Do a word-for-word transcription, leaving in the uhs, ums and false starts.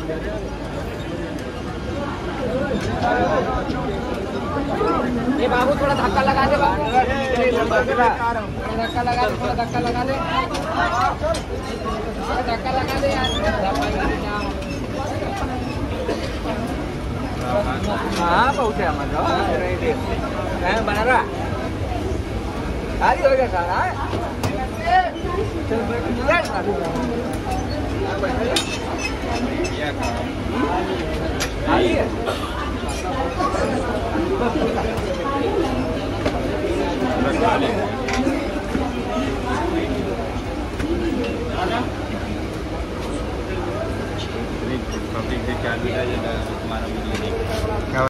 ये बाबू थोड़ा धक्का लगा दे, बाबू धक्का लगा दे, थोड़ा धक्का लगा दे, धक्का लगा दे यार। हाँ पहुँचे हम बना रहा खाली हो गया सारा। है